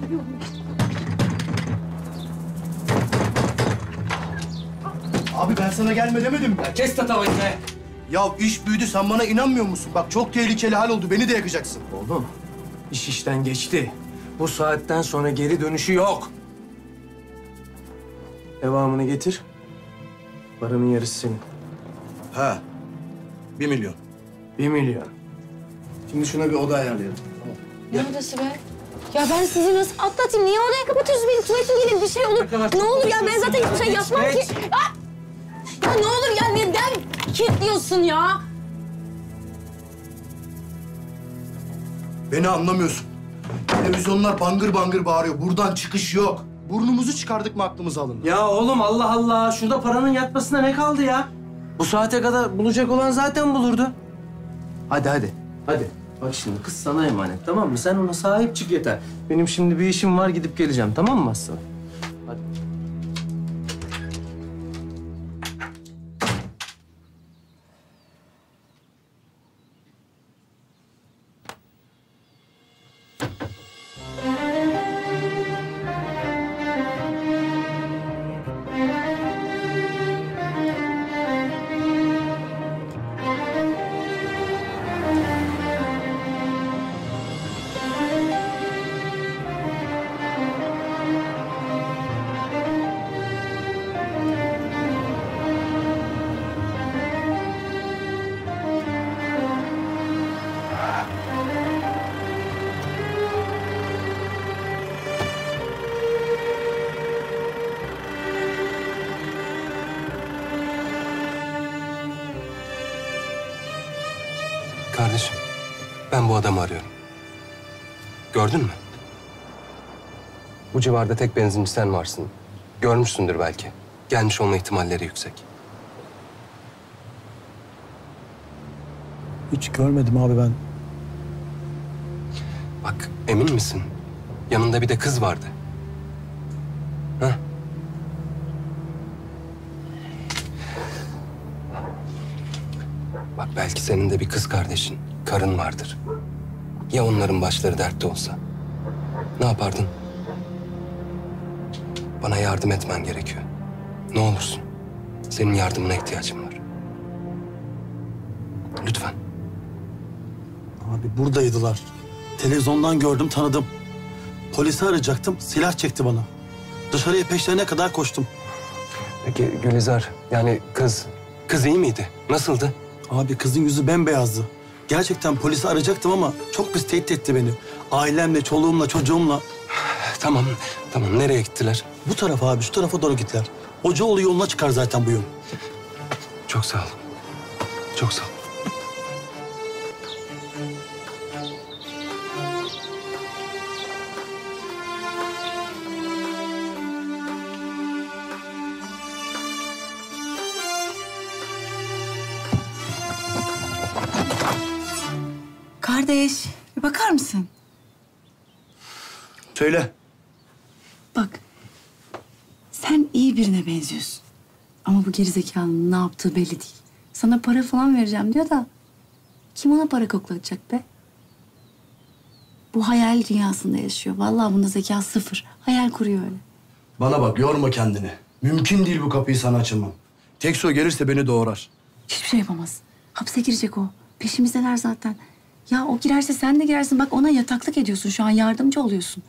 Abi ben sana gelme demedim mi? Ya kes tatavayı be! Ya iş büyüdü, sen bana inanmıyor musun? Bak çok tehlikeli hal oldu, beni de yakacaksın. Oğlum, iş işten geçti. Bu saatten sonra geri dönüşü yok. Devamını getir. Paranın yarısı senin. Ha, 1 milyon. 1 milyon. Şimdi şuna bir oda ayarlayalım. Ne odası be? Ya ben sizi nasıl atlatayım? Niye odaya kapatıyorsunuz beni? Tuvaletim gelir, bir şey olur. Ne olur ya, ben zaten hiçbir şey yapmam ki. Ya ne olur ya, neden kilitliyorsun ya? Beni anlamıyorsun. Televizyonlar bangır bangır bağırıyor. Buradan çıkış yok. Burnumuzu çıkardık mı aklımız alındı. Ya oğlum Allah Allah, şurada paranın yatmasına ne kaldı ya? Bu saate kadar bulacak olan zaten bulurdu. Hadi hadi, hadi. Bak şimdi kız sana emanet, tamam mı? Sen ona sahip çık yeter. Benim şimdi bir işim var, gidip geleceğim, tamam mı Aslı? Hadi. Kardeşim, ben bu adamı arıyorum. Gördün mü? Bu civarda tek benzinci sen varsın. Görmüşsündür belki. Gelmiş olma ihtimalleri yüksek. Hiç görmedim abi ben. Bak, emin misin? Yanında bir de kız vardı. Hah? Bak belki senin de bir kız kardeşin, karın vardır. Ya onların başları dertte olsa? Ne yapardın? Bana yardım etmen gerekiyor. Ne olursun. Senin yardımına ihtiyacım var. Lütfen. Abi buradaydılar. Televizyondan gördüm, tanıdım. Polisi arayacaktım, silah çekti bana. Dışarıya peşlerine kadar koştum. Peki Gülizar, yani kız iyi miydi? Nasıldı? Abi kızın yüzü bembeyazdı. Gerçekten polisi arayacaktım ama çok pis tehdit etti beni. Ailemle, çoluğumla, çocuğumla. Tamam. Nereye gittiler? Bu tarafa abi, şu tarafa doğru gittiler. Hocaoğlu yoluna çıkar zaten bu yol. Çok sağ ol. Çok sağ ol. Kardeş, bir bakar mısın? Söyle. Bak, sen iyi birine benziyorsun. Ama bu gerizekalının ne yaptığı belli değil. Sana para falan vereceğim diyor da... kim ona para koklatacak be? Bu hayal dünyasında yaşıyor. Vallahi bunda zeka sıfır. Hayal kuruyor öyle. Bana bak, yorma kendini. Mümkün değil bu kapıyı sana açamam. Tekso gelirse beni doğrar. Hiçbir şey yapamaz. Hapse girecek o. Peşimizdeler zaten. Ya o girerse sen de girersin. Bak ona yataklık ediyorsun. Şu an yardımcı oluyorsun.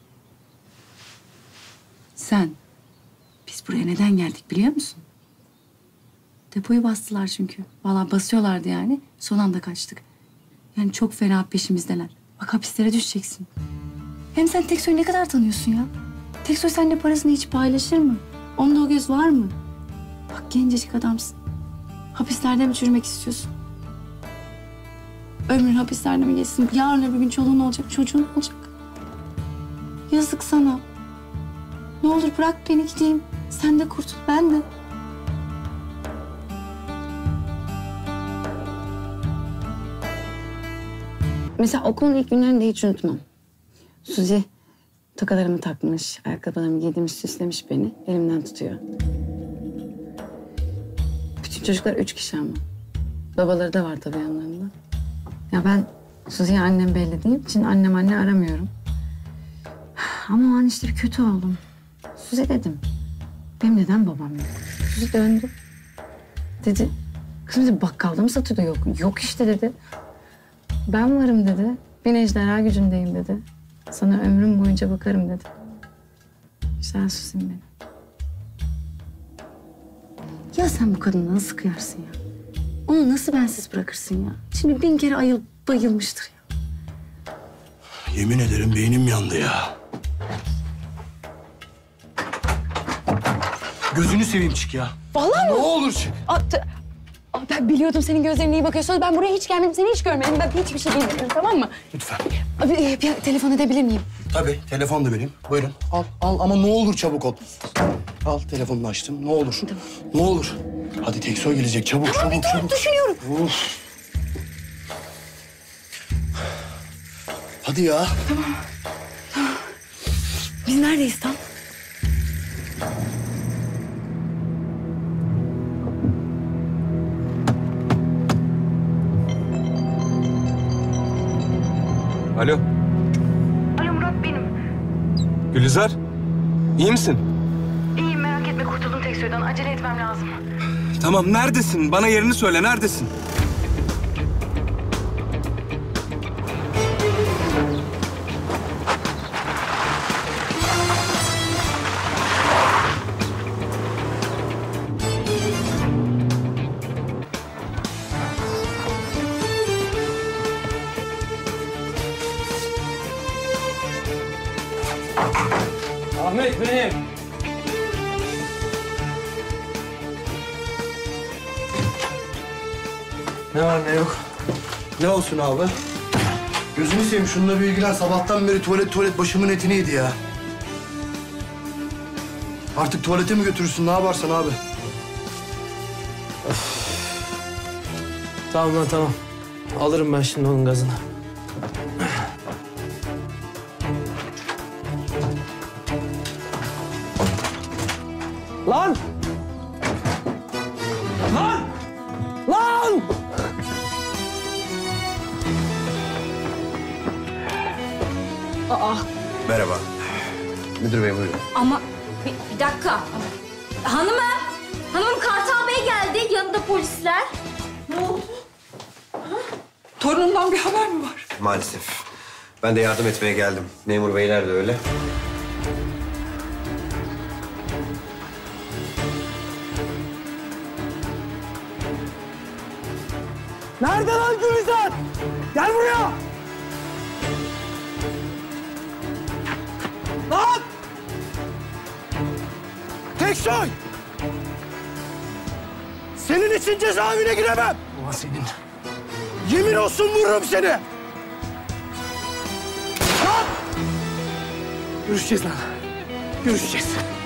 Sen, biz buraya neden geldik biliyor musun? Depoyu bastılar çünkü. Vallahi basıyorlardı yani. Son anda kaçtık. Yani çok fena peşimizdeler. Bak hapislere düşeceksin. Hem sen Teksoy'u ne kadar tanıyorsun ya? Teksoy seninle parasını hiç paylaşır mı? Onda o göz var mı? Bak gencecik adamsın. Hapislerde mi çürümek istiyorsun? Ömrün hapislerde mi geçsin? Yarın öbür gün çoluğun olacak, çocuğun olacak. Yazık sana. Ne olur bırak beni gideyim. Sen de kurtul, ben de. Mesela okulun ilk günlerinde hiç unutmam. Suzi tokalarımı takmış, ayakkabılarımı giydirmiş, süslemiş beni. Elimden tutuyor. Bütün çocuklar 3 kişi ama. Babaları da var tabii yanlarında. Ya ben Suzi'ye annem belli değil için anne aramıyorum. Ama o an işte bir kötü oldum. Suzi dedim. Benim neden babam yok? Suzi döndü. Dedi, kızım dedi, bakkalda mı satıyordu? Yok, yok işte dedi. Ben varım dedi. Bir ejderha gücündeyim dedi. Sana ömrüm boyunca bakarım dedi. Güzel Suzi'm benim. Ya sen bu kadını nasıl kıyarsın ya? Onu nasıl bensiz bırakırsın ya? Şimdi 1000 kere bayılmıştır ya. Yemin ederim beynim yandı ya. Gözünü seveyim çık ya. Vallahi Ne mı? olur çık. Ben biliyordum senin gözlerin iyi bakıyor. Sonra ben buraya hiç gelmedim, seni hiç görmedim. Ben hiçbir şey bilmiyorum, tamam mı? Lütfen. Abi, bir telefon edebilir miyim? Tabii, telefon da vereyim. Buyurun. Al ama ne olur çabuk ol. Al, telefonunu açtım. Ne olur. Tamam. Ne olur. Hadi Teksoy gelecek. Çabuk, çabuk, çabuk. Düşünüyorum. Uf. Hadi ya. Biz neredeyiz tam? Alo. Alo Murat benim. Gülizar. İyi misin? İyiyim merak etme kurtuldum Teksoy'dan. Acele etmem lazım. Tamam, neredesin? Bana yerini söyle, neredesin? Ahmet benim. Ne var ne yok? Ne olsun abi? Gözünü seveyim şununla bir ilgilen. Sabahtan beri tuvalet başımın etini yedi ya. Artık tuvalete mi götürürsün? Ne yaparsan abi? Tamam lan tamam. Alırım ben şimdi onun gazını. Lan! Lan! Lan! Merhaba. Müdür bey buyurun. Ama bir dakika. Hanımım Kartal Bey geldi. Yanında polisler. Torunundan bir haber mi var? Maalesef. Ben de yardım etmeye geldim. Memur beyler de öyle. Nerede lan Gülizar? Gel buraya! Lan! Teksoy! Senin için cezaevine giremem. Ulan senin. Yemin olsun vururum seni. Lan! Görüşeceğiz lan. Görüşeceğiz.